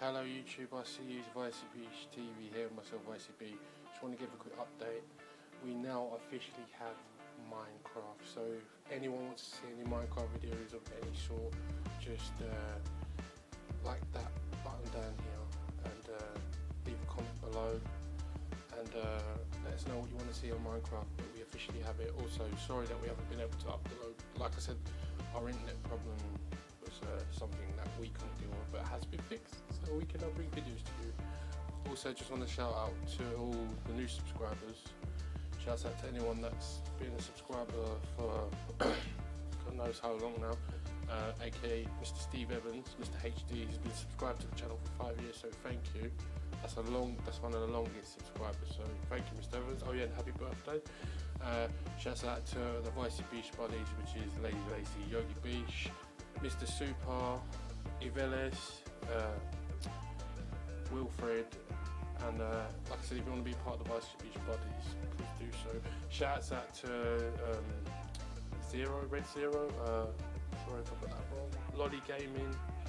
Hello YouTube, I see you, Vicey Beach TV here, myself Vicey B. Just want to give a quick update. We now officially have Minecraft, so if anyone wants to see any Minecraft videos of any sort, just like that button down here and leave a comment below and let us know what you want to see on Minecraft. But we officially have it. Also, sorry that we haven't been able to upload. Like I said, our internet problem was something that we couldn't deal with, but it has been fixed, so we can now bring videos to you. Also, just want to shout out to all the new subscribers. Shout out to anyone that's been a subscriber for God knows how long now, aka Mr. Steve Evans, Mr. HD. He's been subscribed to the channel for 5 years, so thank you. That's one of the longest subscribers, so thank you, Mr. Evans. Oh yeah, and happy birthday. Shout out to the Vicey Beach buddies, which is Lady Lazy, Yogi Beach, Mr. Super, Ivelis, Wilfred, and like I said, if you want to be part of the Vicey Beach buddies, please do so. Shouts out to Red Zero, sorry if I got that wrong, Lolly Gaming,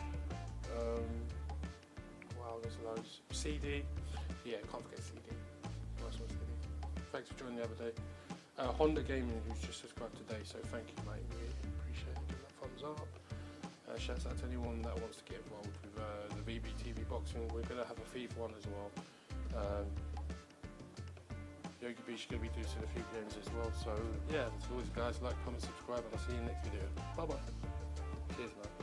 wow, there's loads, CD, yeah, can't forget CD, nice one CD, thanks for joining the other day, Honda Gaming, who's just subscribed today, so thank you mate, really appreciate it, give that thumbs up. Shouts out to anyone that wants to get involved with the VBTV boxing. We're going to have a FIFA one as well. Yogi Beach is going to be doing a few games as well. So yeah, as always guys, like, comment, subscribe, and I'll see you in the next video. Bye bye. Cheers man.